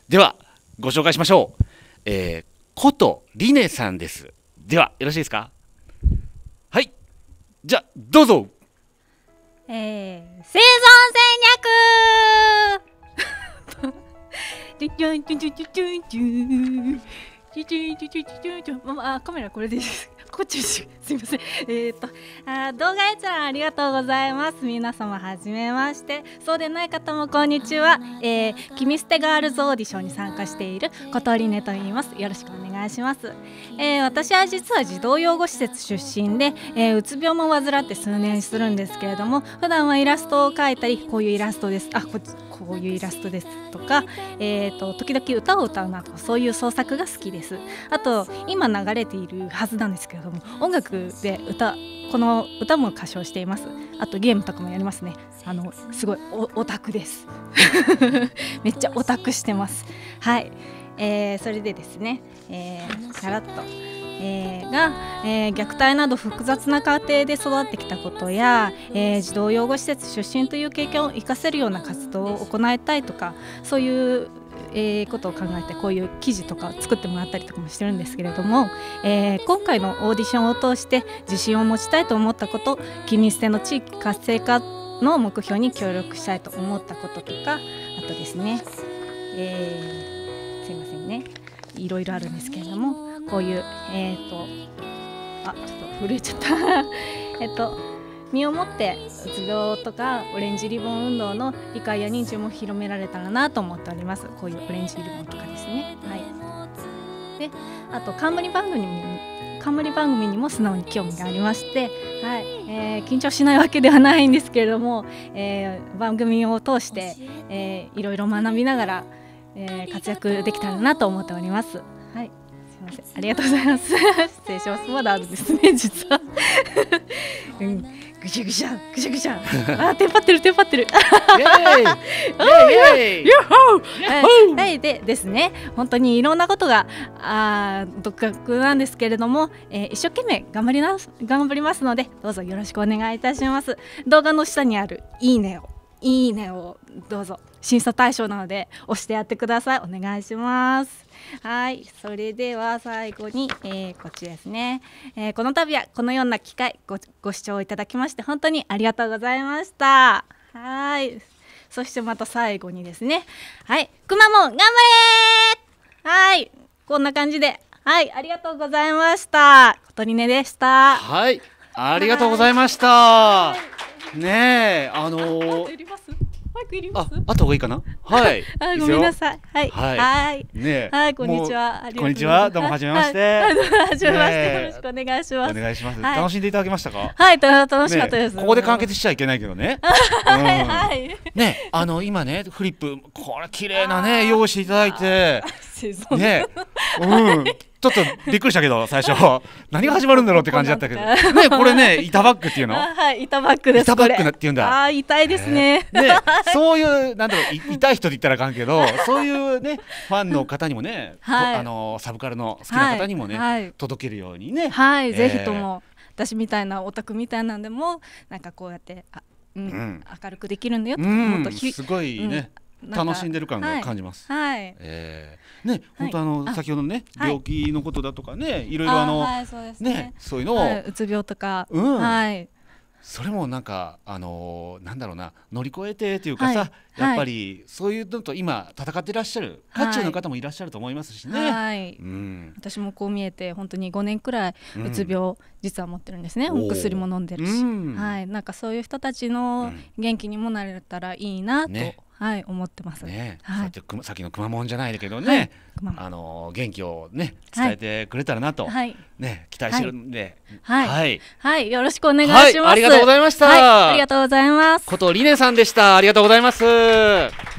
ではご紹介しましょう。ことりねさんです。ではよろしいですか。はい、じゃあどうぞ。 生存戦略カメラこれでいいですこっちすいません。動画閲覧ありがとうございます。皆様はじめまして。そうでない方もこんにちは。君捨てガールズオーディションに参加していることりねと言います。よろしくお願いします。私は実は児童養護施設出身で、うつ病も患って数年するんですけれども、普段はイラストを描いたり、こういうイラストです、こういうイラストですとか、時々歌を歌うなとか、そういう創作が好きです。あと今流れているはずなんですけれども、音楽でこの歌も歌唱しています。あとゲームとかもやりますね。すごいオタクですめっちゃオタクしてます。はい、それでですね、さらっと虐待など複雑な家庭で育ってきたことや、児童養護施設出身という経験を生かせるような活動を行いたいとか、そういうことを考えてこういう記事とかを作ってもらったりとかもしてるんですけれども、今回のオーディションを通して自信を持ちたいと思ったこと、君捨ての地域活性化の目標に協力したいと思ったこととか、あとですね、すいませんね、いろいろあるんですけれども、こういうちょっと震えちゃった身をもってうつ病とかオレンジリボン運動の理解や認知も広められたらなと思っております。こういうオレンジリボンとかですね。はい、であと冠番組にも素直に興味がありまして、はい、緊張しないわけではないんですけれども、番組を通して、いろいろ学びながら、活躍できたらなと思っております。はい、すいません、ありがとうございます失礼します。まだあるんですね実はぐしゃぐしゃぐしゃぐしゃテンパってるはい、でですね、本当にいろんなことが独学なんですけれども、一生懸命頑張りますので、どうぞよろしくお願いいたします。動画の下にあるいいねをどうぞ、審査対象なので押してやってください。お願いします。はい、それでは最後に、こっちですね、この度はこのような機会ご視聴いただきまして本当にありがとうございました。はい、そしてまた最後にですね、はい、くまモン頑張れー。はい、こんな感じで、はい、ありがとうございました。ことりねでした。 はい、ありがとうございました。ねえ、 マイクいります？ あった方がいいかな。はい。 ごめんなさい。はい。はい。 ね、 はい、こんにちは。 こんにちは。どうもはじめまして。 はじめまして。よろしくお願いします。 お願いします。楽しんでいただけましたか？ はい、楽しかったです。 ここで完結しちゃいけないけどね。 はい。 ね、今ね、フリップ、これ綺麗なね、用意していただいて。ね、ちょっとびっくりしたけど最初何が始まるんだろうって感じだったけどね、これね、板バッグっていうの？ はい、板バッグです。 板バッグっていうんだ。 痛いですね。 そういうなんだろう、痛い人って言ったらあかんけど、そういうね、ファンの方にもね、サブカルの好きな方にもね、届けるようにね。 はい、ぜひとも私みたいなオタクみたいなんでもなんかこうやって明るくできるんだよってもっとすごいね。楽しんでる感が感じます。はい。ね、本当先ほどね、病気のことだとかね、いろいろね、そういうのをうつ病とか、はい。 それもなんかなんだろうな、乗り越えてっていうかさ、やっぱりそういうのと今戦っていらっしゃる渦中の方もいらっしゃると思いますしね。はい。 私もこう見えて本当に5年くらいうつ病実は持ってるんですね。お薬も飲んでるし、はい、なんかそういう人たちの元気にもなれたらいいなと。はい、思ってますね。 さっきのくまモンじゃないだけどね、元気をね伝えてくれたらなとね期待してるんで、 はいよろしくお願いします。 ありがとうございました。 ありがとうございます。 ことりねさんでした。ありがとうございます。